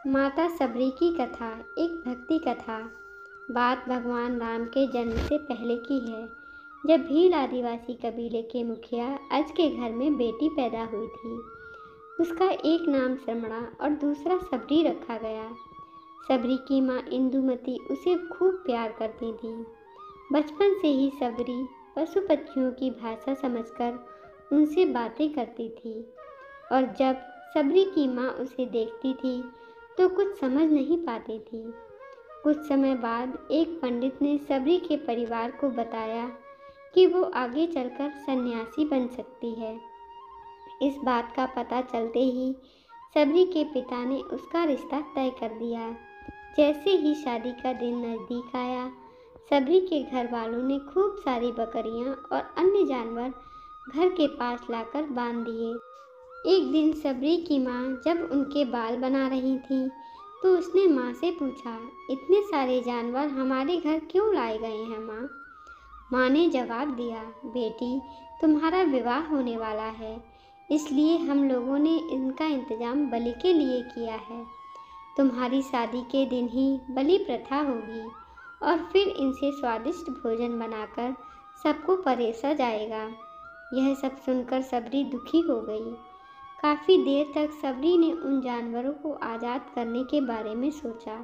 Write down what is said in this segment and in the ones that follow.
माता सबरी की कथा एक भक्ति कथा। बात भगवान राम के जन्म से पहले की है, जब भील आदिवासी कबीले के मुखिया अज के घर में बेटी पैदा हुई थी। उसका एक नाम श्रमणा और दूसरा सबरी रखा गया। सबरी की माँ इंदुमती उसे खूब प्यार करती थी। बचपन से ही सबरी पशु पक्षियों की भाषा समझकर उनसे बातें करती थी, और जब सबरी की माँ उसे देखती थी तो कुछ समझ नहीं पाती थी। कुछ समय बाद एक पंडित ने सबरी के परिवार को बताया कि वो आगे चलकर सन्यासी बन सकती है। इस बात का पता चलते ही सबरी के पिता ने उसका रिश्ता तय कर दिया। जैसे ही शादी का दिन नज़दीक आया, सबरी के घर वालों ने खूब सारी बकरियां और अन्य जानवर घर के पास लाकर बांध दिए। एक दिन सबरी की माँ जब उनके बाल बना रही थी तो उसने माँ से पूछा, इतने सारे जानवर हमारे घर क्यों लाए गए हैं माँ? माँ ने जवाब दिया, बेटी तुम्हारा विवाह होने वाला है, इसलिए हम लोगों ने इनका इंतजाम बलि के लिए किया है। तुम्हारी शादी के दिन ही बलि प्रथा होगी और फिर इनसे स्वादिष्ट भोजन बनाकर सबको परोसा जाएगा। यह सब सुनकर सबरी दुखी हो गई। काफ़ी देर तक सबरी ने उन जानवरों को आज़ाद करने के बारे में सोचा।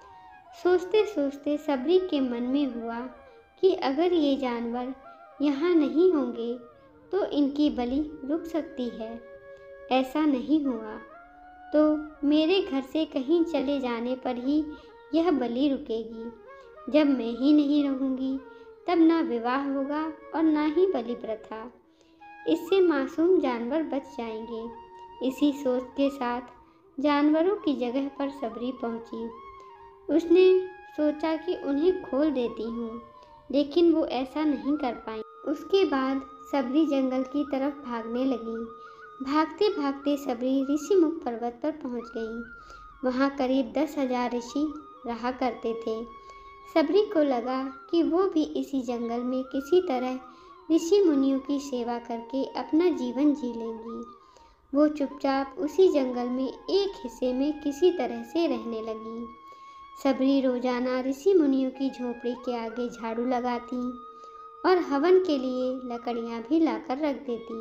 सोचते सोचते सबरी के मन में हुआ कि अगर ये जानवर यहाँ नहीं होंगे तो इनकी बलि रुक सकती है। ऐसा नहीं हुआ तो मेरे घर से कहीं चले जाने पर ही यह बलि रुकेगी। जब मैं ही नहीं रहूँगी तब ना विवाह होगा और ना ही बलि प्रथा। इससे मासूम जानवर बच जाएंगे। इसी सोच के साथ जानवरों की जगह पर सबरी पहुंची। उसने सोचा कि उन्हें खोल देती हूँ, लेकिन वो ऐसा नहीं कर पाई। उसके बाद सबरी जंगल की तरफ भागने लगी। भागते भागते सबरी ऋषिमुख पर्वत पर पहुँच गई। वहाँ करीब 10,000 ऋषि रहा करते थे। सबरी को लगा कि वो भी इसी जंगल में किसी तरह ऋषि मुनियों की सेवा करके अपना जीवन जी लेंगी। वो चुपचाप उसी जंगल में एक हिस्से में किसी तरह से रहने लगी। सबरी रोजाना ऋषि मुनियों की झोपड़ी के आगे झाड़ू लगाती और हवन के लिए लकड़ियाँ भी लाकर रख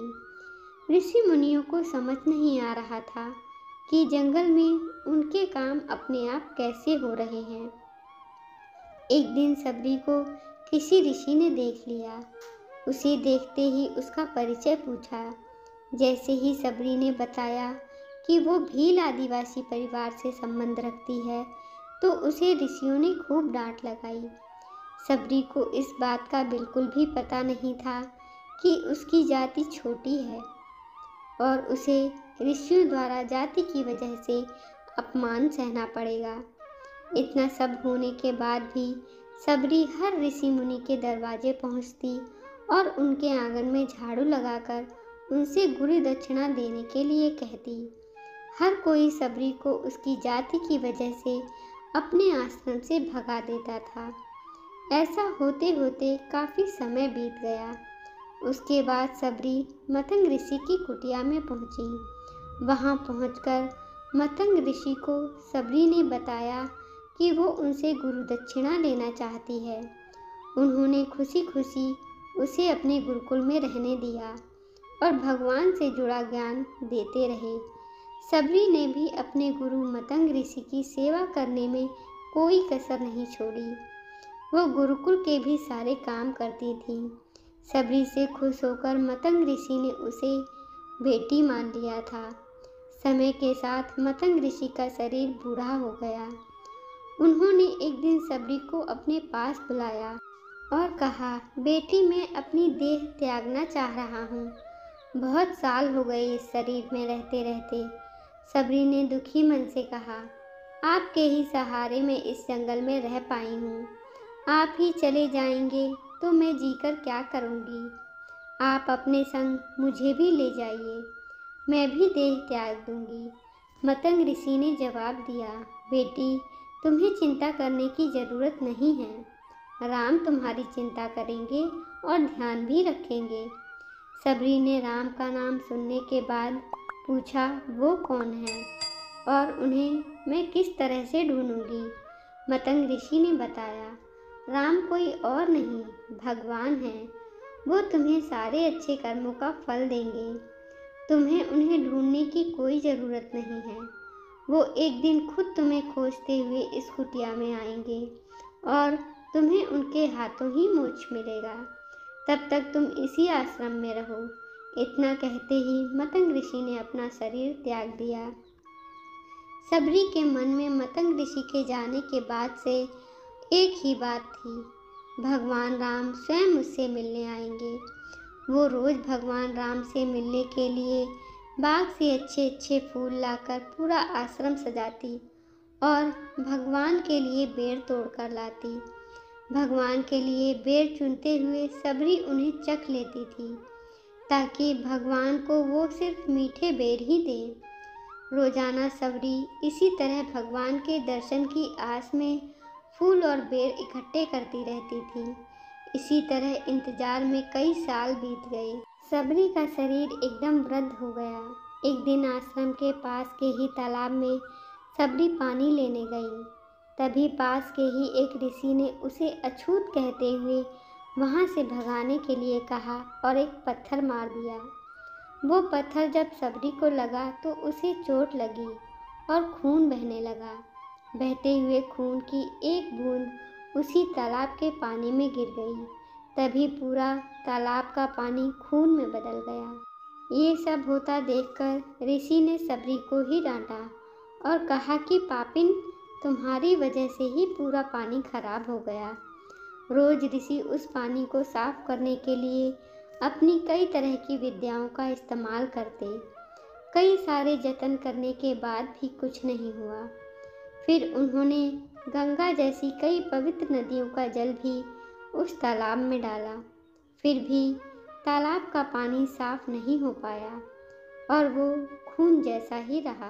देती। ऋषि मुनियों को समझ नहीं आ रहा था कि जंगल में उनके काम अपने आप कैसे हो रहे हैं। एक दिन सबरी को किसी ऋषि ने देख लिया। उसे देखते ही उसका परिचय पूछा। जैसे ही सबरी ने बताया कि वो भील आदिवासी परिवार से संबंध रखती है तो उसे ऋषियों ने खूब डांट लगाई। सबरी को इस बात का बिल्कुल भी पता नहीं था कि उसकी जाति छोटी है और उसे ऋषियों द्वारा जाति की वजह से अपमान सहना पड़ेगा। इतना सब होने के बाद भी सबरी हर ऋषि मुनि के दरवाजे पहुंचती और उनके आंगन में झाड़ू लगाकर उनसे गुरु दक्षिणा देने के लिए कहती। हर कोई सबरी को उसकी जाति की वजह से अपने आश्रम से भगा देता था। ऐसा होते होते काफ़ी समय बीत गया। उसके बाद सबरी मतंग ऋषि की कुटिया में पहुंची। वहां पहुंचकर मतंग ऋषि को सबरी ने बताया कि वो उनसे गुरु दक्षिणा लेना चाहती है। उन्होंने खुशी खुशी उसे अपने गुरुकुल में रहने दिया और भगवान से जुड़ा ज्ञान देते रहे। सबरी ने भी अपने गुरु मतंग ऋषि की सेवा करने में कोई कसर नहीं छोड़ी। वो गुरुकुल के भी सारे काम करती थी। सबरी से खुश होकर मतंग ऋषि ने उसे बेटी मान लिया था। समय के साथ मतंग ऋषि का शरीर बूढ़ा हो गया। उन्होंने एक दिन सबरी को अपने पास बुलाया और कहा, बेटी मैं अपनी देह त्यागना चाह रहा हूँ। बहुत साल हो गए इस शरीर में रहते रहते। सबरी ने दुखी मन से कहा, आपके ही सहारे में इस जंगल में रह पाई हूँ। आप ही चले जाएंगे तो मैं जीकर क्या करूँगी? आप अपने संग मुझे भी ले जाइए, मैं भी देह त्याग दूँगी। मतंग ऋषि ने जवाब दिया, बेटी तुम्हें चिंता करने की ज़रूरत नहीं है। राम तुम्हारी चिंता करेंगे और ध्यान भी रखेंगे। सबरी ने राम का नाम सुनने के बाद पूछा, वो कौन है? और उन्हें मैं किस तरह से ढूंढूंगी। मतंग ऋषि ने बताया, राम कोई और नहीं, भगवान है। वो तुम्हें सारे अच्छे कर्मों का फल देंगे। तुम्हें उन्हें ढूंढने की कोई ज़रूरत नहीं है। वो एक दिन खुद तुम्हें खोजते हुए इस कुटिया में आएंगे और तुम्हें उनके हाथों ही मोक्ष मिलेगा। तब तक तुम इसी आश्रम में रहो। इतना कहते ही मतंग ऋषि ने अपना शरीर त्याग दिया। सबरी के मन में मतंग ऋषि के जाने के बाद से एक ही बात थी, भगवान राम स्वयं मुझसे मिलने आएंगे। वो रोज़ भगवान राम से मिलने के लिए बाग से अच्छे अच्छे फूल लाकर पूरा आश्रम सजाती और भगवान के लिए बेर तोड़कर लाती। भगवान के लिए बेर चुनते हुए सबरी उन्हें चख लेती थी ताकि भगवान को वो सिर्फ मीठे बेर ही दें। रोजाना सबरी इसी तरह भगवान के दर्शन की आस में फूल और बेर इकट्ठे करती रहती थी। इसी तरह इंतजार में कई साल बीत गए। सबरी का शरीर एकदम वृद्ध हो गया। एक दिन आश्रम के पास के ही तालाब में सबरी पानी लेने गई। तभी पास के ही एक ऋषि ने उसे अछूत कहते हुए वहाँ से भगाने के लिए कहा और एक पत्थर मार दिया। वो पत्थर जब सबरी को लगा तो उसे चोट लगी और खून बहने लगा। बहते हुए खून की एक बूंद उसी तालाब के पानी में गिर गई। तभी पूरा तालाब का पानी खून में बदल गया। ये सब होता देखकर ऋषि ने सबरी को ही डांटा और कहा कि पापिन, तुम्हारी वजह से ही पूरा पानी खराब हो गया। रोज ऋषि उस पानी को साफ करने के लिए अपनी कई तरह की विद्याओं का इस्तेमाल करते। कई सारे जतन करने के बाद भी कुछ नहीं हुआ। फिर उन्होंने गंगा जैसी कई पवित्र नदियों का जल भी उस तालाब में डाला। फिर भी तालाब का पानी साफ नहीं हो पाया और वो खून जैसा ही रहा।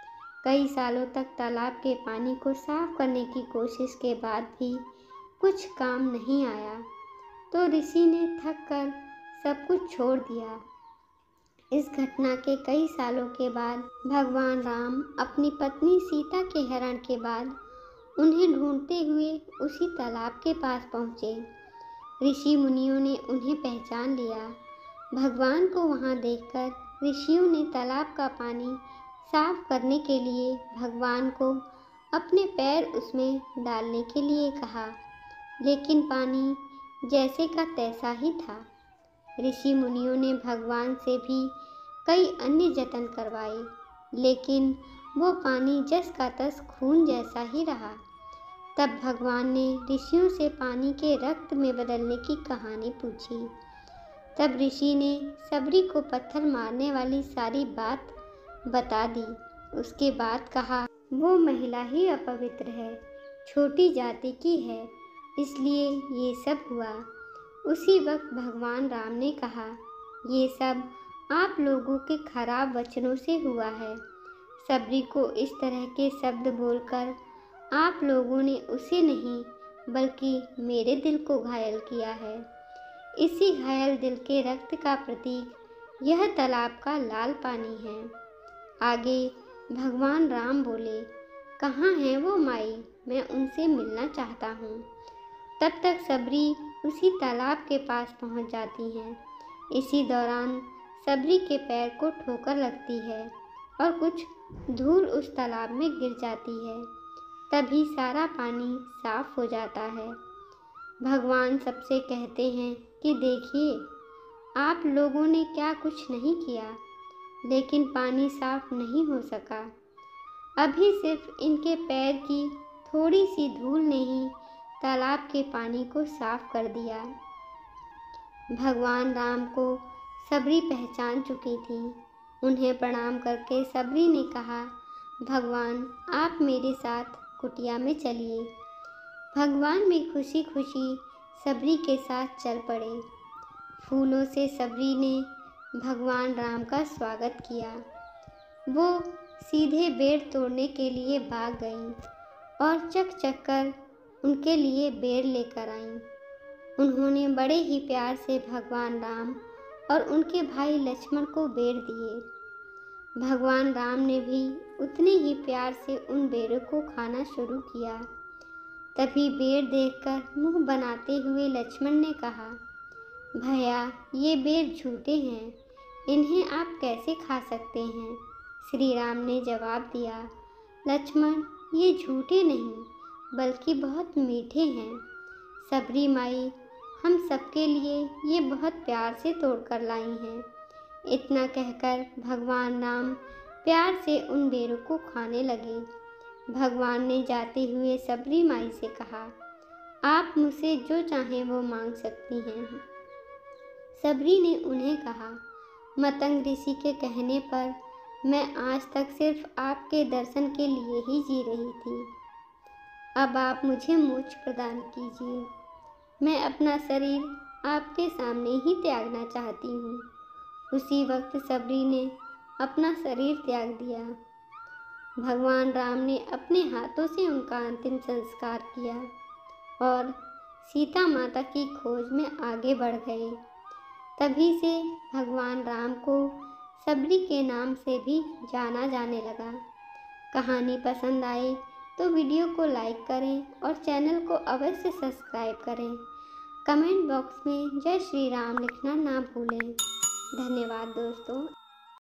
कई सालों तक तालाब के पानी को साफ करने की कोशिश के बाद भी कुछ काम नहीं आया तो ऋषि ने थक कर सब कुछ छोड़ दिया। इस घटना के कई सालों के बाद भगवान राम अपनी पत्नी सीता के हरण के बाद उन्हें ढूंढते हुए उसी तालाब के पास पहुँचे। ऋषि मुनियों ने उन्हें पहचान लिया। भगवान को वहाँ देखकर ऋषियों ने तालाब का पानी साफ करने के लिए भगवान को अपने पैर उसमें डालने के लिए कहा, लेकिन पानी जैसे का तैसा ही था। ऋषि मुनियों ने भगवान से भी कई अन्य जतन करवाए, लेकिन वो पानी जस का तस खून जैसा ही रहा। तब भगवान ने ऋषियों से पानी के रक्त में बदलने की कहानी पूछी। तब ऋषि ने सबरी को पत्थर मारने वाली सारी बात बता दी। उसके बाद कहा, वो महिला ही अपवित्र है, छोटी जाति की है, इसलिए ये सब हुआ। उसी वक्त भगवान राम ने कहा, ये सब आप लोगों के खराब वचनों से हुआ है। सबरी को इस तरह के शब्द बोलकर आप लोगों ने उसे नहीं बल्कि मेरे दिल को घायल किया है। इसी घायल दिल के रक्त का प्रतीक यह तालाब का लाल पानी है। आगे भगवान राम बोले, कहाँ है वो माई, मैं उनसे मिलना चाहता हूँ। तब तक सबरी उसी तालाब के पास पहुँच जाती हैं। इसी दौरान सबरी के पैर को ठोकर लगती है और कुछ धूल उस तालाब में गिर जाती है। तभी सारा पानी साफ हो जाता है। भगवान सबसे कहते हैं कि देखिए, आप लोगों ने क्या कुछ नहीं किया, लेकिन पानी साफ नहीं हो सका। अभी सिर्फ इनके पैर की थोड़ी सी धूल ने ही तालाब के पानी को साफ कर दिया। भगवान राम को सबरी पहचान चुकी थी। उन्हें प्रणाम करके सबरी ने कहा, भगवान आप मेरे साथ कुटिया में चलिए। भगवान भी खुशी खुशी सबरी के साथ चल पड़े। फूलों से सबरी ने भगवान राम का स्वागत किया। वो सीधे बेर तोड़ने के लिए भाग गईं और चक चक कर उनके लिए बेर लेकर आईं। उन्होंने बड़े ही प्यार से भगवान राम और उनके भाई लक्ष्मण को बेर दिए। भगवान राम ने भी उतने ही प्यार से उन बेरों को खाना शुरू किया। तभी बेर देखकर मुंह बनाते हुए लक्ष्मण ने कहा, भैया ये बेर झूठे हैं, इन्हें आप कैसे खा सकते हैं? श्री राम ने जवाब दिया, लक्ष्मण ये झूठे नहीं बल्कि बहुत मीठे हैं। सबरी माई हम सबके लिए ये बहुत प्यार से तोड़कर लाई हैं। इतना कहकर भगवान राम प्यार से उन बेरों को खाने लगे। भगवान ने जाते हुए सबरी माई से कहा, आप मुझसे जो चाहें वो मांग सकती हैं। सबरी ने उन्हें कहा, मतंग ऋषि के कहने पर मैं आज तक सिर्फ आपके दर्शन के लिए ही जी रही थी। अब आप मुझे मोक्ष प्रदान कीजिए। मैं अपना शरीर आपके सामने ही त्यागना चाहती हूँ। उसी वक्त सबरी ने अपना शरीर त्याग दिया। भगवान राम ने अपने हाथों से उनका अंतिम संस्कार किया और सीता माता की खोज में आगे बढ़ गए। तभी से भगवान राम को सबरी के नाम से भी जाना जाने लगा। कहानी पसंद आए तो वीडियो को लाइक करें और चैनल को अवश्य सब्सक्राइब करें। कमेंट बॉक्स में जय श्री राम लिखना ना भूलें। धन्यवाद दोस्तों।